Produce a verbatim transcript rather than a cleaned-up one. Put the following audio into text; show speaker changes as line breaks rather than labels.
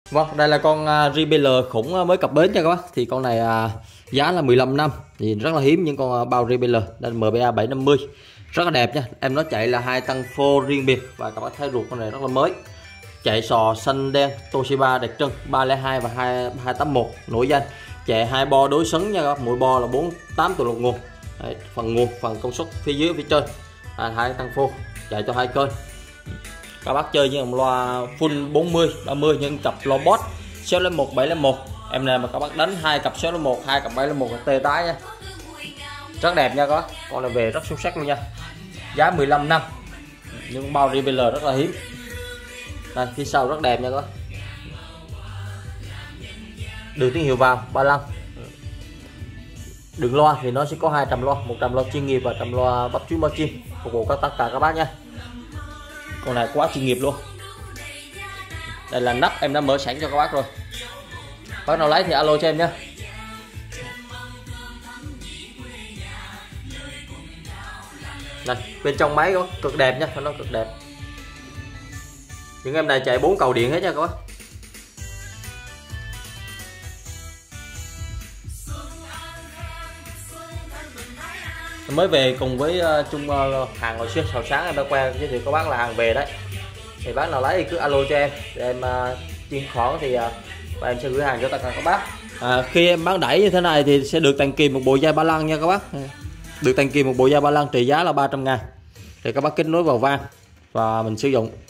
Vâng, đây là con uh, Repeller khủng mới cập bến nha các bác. Thì con này uh, giá là mười lăm năm, thì rất là hiếm những con uh, bao Repeller. Đây là em pê a bảy năm mươi, rất là đẹp nha. Em nó chạy là hai tăng phô riêng biệt, và các bác thấy ruột con này rất là mới. Chạy sò xanh đen Toshiba đặc trưng ba không hai và hai tám một nổi danh. Chạy hai bo đối xứng nha các bác, mỗi bo là bốn tám tuần một nguồn. Đấy, phần nguồn, phần công suất phía dưới phía trên à, hai tăng phô, chạy cho hai kênh. Các bác chơi với loa full bốn mươi ba mươi nhưng cặp loa boss sáu không một bảy không một. Em này mà các bác đánh hai cặp sáu không một, hai cặp bảy không một là tê tái nha. Rất đẹp nha các bác. Con này về rất xuất sắc luôn nha. Giá mười lăm năm. Nhưng bao Repeller rất là hiếm. Đây, phía sau rất đẹp nha các bác. Đường tín hiệu vào ba lăm. Đường loa thì nó sẽ có hai trăm loa, một trăm loa chuyên nghiệp và một trăm loa bắp chuối bao chim, phục vụ các tất cả các bác nha. Con này quá chuyên nghiệp luôn. Đây là nắp em đã mở sẵn cho các bác rồi. Bác nào lấy thì alo cho em nhé. Này, bên trong máy có cực đẹp nha, nó cực đẹp. Những em này chạy bốn cầu điện hết nha các bác. Mới về cùng với uh, chung uh, hàng hồi xưa sào sáng em đã quen giới thiệu các bác là hàng về đấy. Thì bác nào lấy thì cứ alo cho em để em uh, chuyên khoản thì uh, và em sẽ gửi hàng cho tất cả các bác. À, khi em bán đẩy như thế này thì sẽ được tặng kìm một bộ dây ba lăng nha các bác. Được tặng kìm một bộ dây ba lăng trị giá là ba trăm ngàn. Thì các bác kết nối vào van và mình sử dụng.